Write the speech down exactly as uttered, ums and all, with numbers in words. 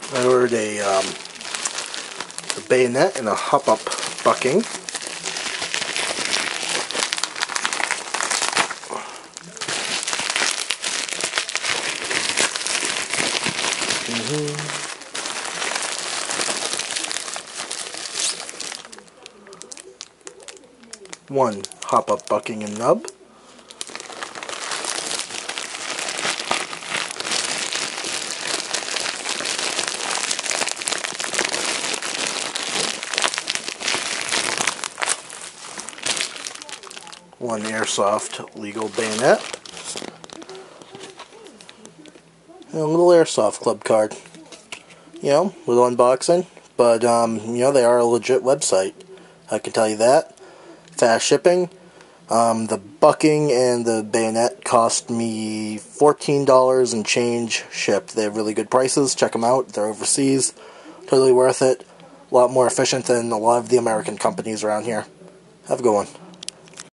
I ordered a, um, a bayonet and a hop-up bucking. Mm-hmm. One hop-up bucking and nub. One Airsoft Legal Bayonet. And a little Airsoft-Club card. You know, little unboxing. But, um, you know, they are a legit website. I can tell you that. Fast shipping. Um, the bucking and the bayonet cost me fourteen dollars and change shipped. They have really good prices. Check them out. They're overseas. Totally worth it. A lot more efficient than a lot of the American companies around here. Have a good one.